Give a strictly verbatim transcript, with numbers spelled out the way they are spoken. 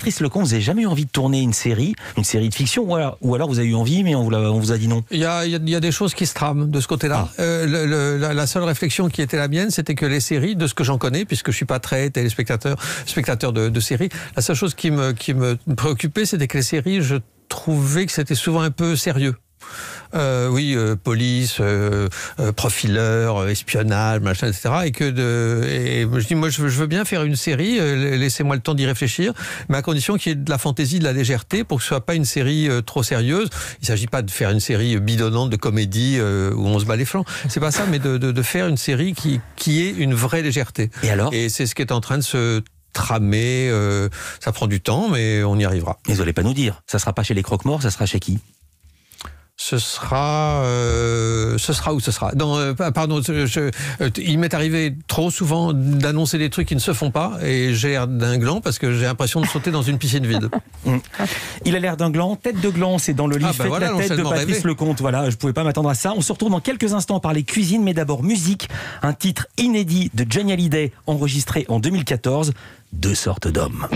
Patrice Lecomte, vous n'avez jamais eu envie de tourner une série, une série de fiction, ou alors, ou alors vous avez eu envie, mais on vous a, on vous a dit non? Il y a, il y a des choses qui se trament de ce côté-là. Ah. Euh, le, le, la, la seule réflexion qui était la mienne, c'était que les séries, de ce que j'en connais, puisque je suis pas très téléspectateur, spectateur de, de séries, la seule chose qui me, qui me préoccupait, c'était que les séries, je trouvais que c'était souvent un peu sérieux. Euh, oui, euh, police, euh, euh, profileur, espionnage, machin, et cetera. Et que de, et je dis, moi, je veux, je veux bien faire une série. Euh, laissez-moi le temps d'y réfléchir, mais à condition qu'il y ait de la fantaisie, de la légèreté, pour que ce soit pas une série euh, trop sérieuse. Il s'agit pas de faire une série bidonnante de comédie euh, où on se bat les flancs. C'est pas ça, mais de, de, de faire une série qui, qui ait une vraie légèreté. Et alors? Et c'est ce qui est en train de se tramer. Euh, ça prend du temps, mais on y arrivera. Mais vous n'allez pas nous dire. Ça sera pas chez les Croque-Morts, ça sera chez qui? Ce sera, euh, ce sera où ce sera. Non, euh, pardon, je, je, euh, il m'est arrivé trop souvent d'annoncer des trucs qui ne se font pas, et j'ai l'air d'un gland parce que j'ai l'impression de sauter dans une piscine vide. Il a l'air d'un gland, tête de gland, c'est dans le livre. Ah bah Faites voilà, la tête de Patrice rêvé. Lecomte. Voilà, je pouvais pas m'attendre à ça. On se retrouve dans quelques instants par les cuisines, mais d'abord musique, un titre inédit de Johnny Hallyday enregistré en deux mille quatorze, Deux sortes d'hommes.